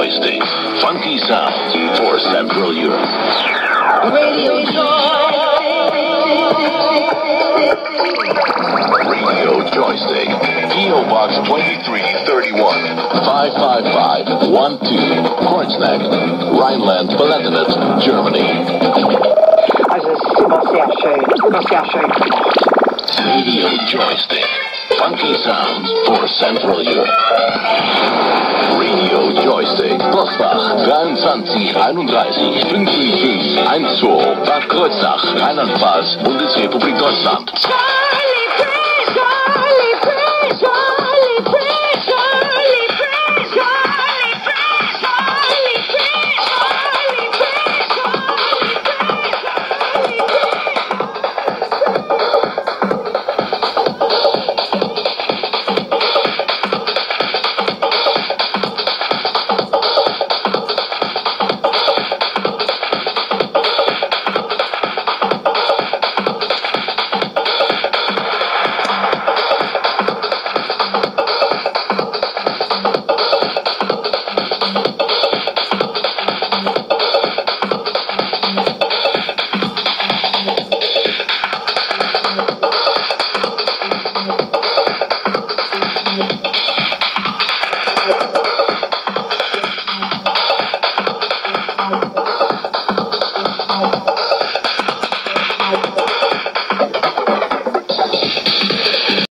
Joystick. Funky sounds for Central Europe. Radio Joystick. P.O. Box 2331 55512 Kreuzberg, Rhineland-Palatinate, Germany. Also, es ist immer sehr schön. Radio Joystick. Funky sounds for Central Europe. Radio Joystick. Gosbach 23 31 555 12 Bad Kreuznach, Rheinland-Pfalz, Bundesrepublik Deutschland.